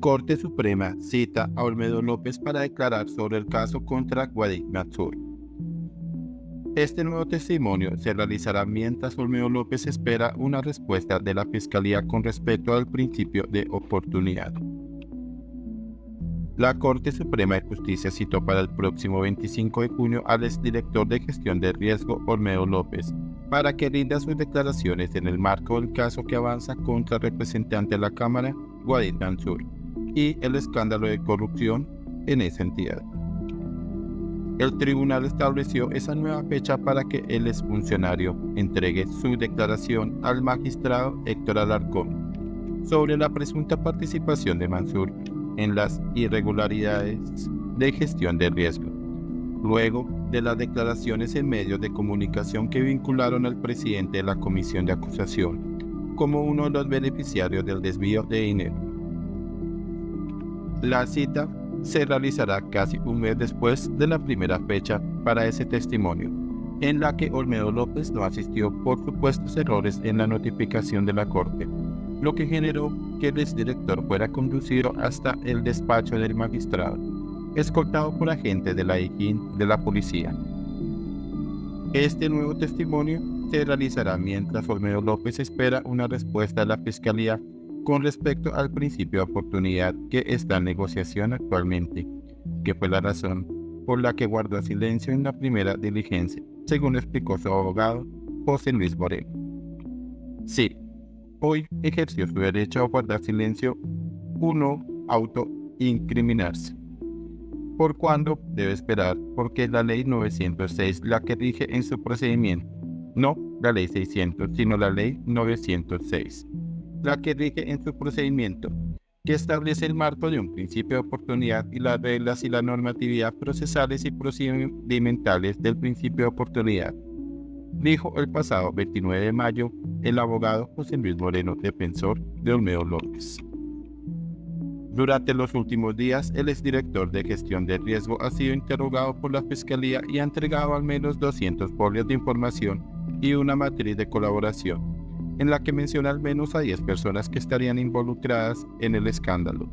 Corte Suprema cita a Olmedo López para declarar sobre el caso contra Guadix Mansur. Este nuevo testimonio se realizará mientras Olmedo López espera una respuesta de la Fiscalía con respecto al principio de oportunidad. La Corte Suprema de Justicia citó para el próximo 25 de junio al exdirector de Gestión de Riesgo Olmedo López para que rinda sus declaraciones en el marco del caso que avanza contra el representante de la Cámara, Guadix Mansur, y el escándalo de corrupción en esa entidad. El tribunal estableció esa nueva fecha para que el exfuncionario entregue su declaración al magistrado Héctor Alarcón sobre la presunta participación de Mansur en las irregularidades de gestión de riesgo, luego de las declaraciones en medios de comunicación que vincularon al presidente de la comisión de acusación como uno de los beneficiarios del desvío de dinero. La cita se realizará casi un mes después de la primera fecha para ese testimonio, en la que Olmedo López no asistió por supuestos errores en la notificación de la Corte, lo que generó que el exdirector fuera conducido hasta el despacho del magistrado, escoltado por agentes de la IJIN de la policía. Este nuevo testimonio se realizará mientras Olmedo López espera una respuesta de la Fiscalía con respecto al principio de oportunidad que está en negociación actualmente, que fue la razón por la que guardó silencio en la primera diligencia, según explicó su abogado José Luis Moreno. Sí, hoy ejerció su derecho a guardar silencio, uno autoincriminarse. ¿Por cuándo debe esperar? Porque es la ley 906 la que rige en su procedimiento, no la ley 600, sino la ley 906. La que rige en su procedimiento, que establece el marco de un principio de oportunidad y las reglas y la normatividad procesales y procedimentales del principio de oportunidad, dijo el pasado 29 de mayo el abogado José Luis Moreno, defensor de Olmedo López. Durante los últimos días, el exdirector de Gestión de Riesgo ha sido interrogado por la Fiscalía y ha entregado al menos 200 folios de información y una matriz de colaboración, en la que menciona al menos a 10 personas que estarían involucradas en el escándalo.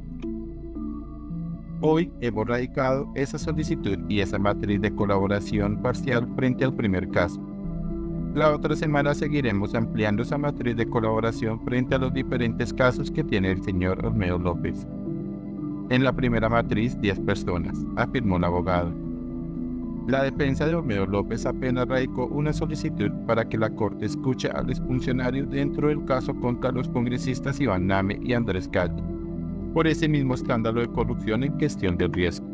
Hoy hemos radicado esa solicitud y esa matriz de colaboración parcial frente al primer caso. La otra semana seguiremos ampliando esa matriz de colaboración frente a los diferentes casos que tiene el señor Olmedo López. En la primera matriz, 10 personas, afirmó el abogado. La defensa de Olmedo López apenas radicó una solicitud para que la Corte escuche al exfuncionario dentro del caso contra los congresistas Iván Name y Andrés Calle, por ese mismo escándalo de corrupción en gestión del riesgo.